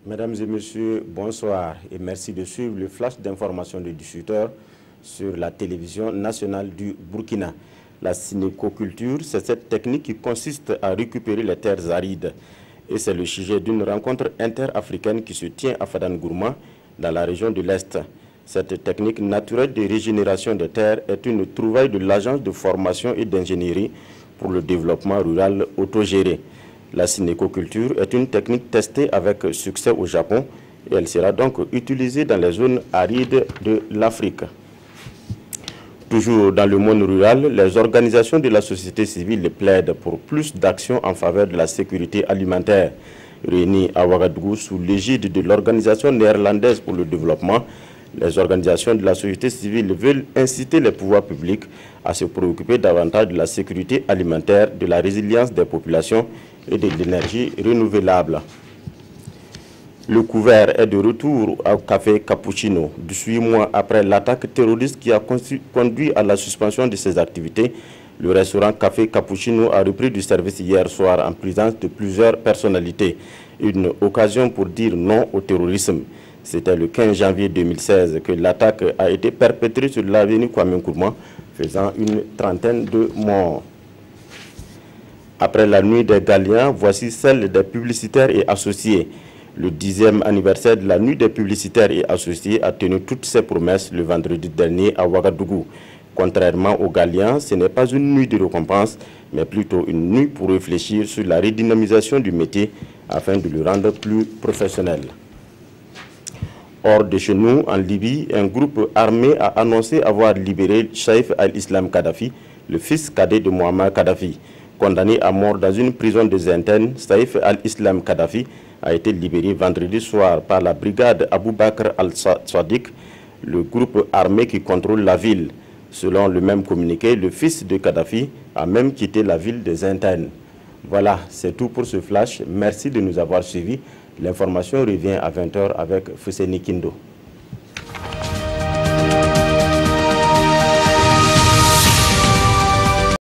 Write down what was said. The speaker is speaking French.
Mesdames et messieurs, bonsoir et merci de suivre le flash d'information de 18h sur la télévision nationale du Burkina. La cynécoculture, c'est cette technique qui consiste à récupérer les terres arides. Et c'est le sujet d'une rencontre interafricaine qui se tient à Fadangourma, dans la région de l'Est. Cette technique naturelle de régénération des terres est une trouvaille de l'Agence de formation et d'ingénierie pour le développement rural autogéré. La cynécoculture est une technique testée avec succès au Japon et elle sera donc utilisée dans les zones arides de l'Afrique. Toujours dans le monde rural, les organisations de la société civile plaident pour plus d'actions en faveur de la sécurité alimentaire. Réunies à Ouagadougou sous l'égide de l'Organisation néerlandaise pour le développement, les organisations de la société civile veulent inciter les pouvoirs publics à se préoccuper davantage de la sécurité alimentaire, de la résilience des populations et de l'énergie renouvelable. Le couvert est de retour au café Cappuccino. 18 mois après l'attaque terroriste qui a conduit à la suspension de ses activités, le restaurant Café Cappuccino a repris du service hier soir en présence de plusieurs personnalités. Une occasion pour dire non au terrorisme. C'était le 15 janvier 2016 que l'attaque a été perpétrée sur l'avenue Kwame Nkrumah, faisant une trentaine de morts. Après la nuit des Galiens, voici celle des publicitaires et associés. Le 10e anniversaire de la nuit des publicitaires et associés a tenu toutes ses promesses le vendredi dernier à Ouagadougou. Contrairement aux Galiens, ce n'est pas une nuit de récompense, mais plutôt une nuit pour réfléchir sur la redynamisation du métier afin de le rendre plus professionnel. Hors de chez nous, en Libye, un groupe armé a annoncé avoir libéré Saïf al-Islam Kadhafi, le fils cadet de Muammar Kadhafi. Condamné à mort dans une prison de Zinten, Saïf al-Islam Kadhafi a été libéré vendredi soir par la brigade Abou Bakr al-Sadiq, le groupe armé qui contrôle la ville. Selon le même communiqué, le fils de Kadhafi a même quitté la ville de Zinten. Voilà, c'est tout pour ce flash. Merci de nous avoir suivis. L'information revient à 20h avec Fousseni Kindo.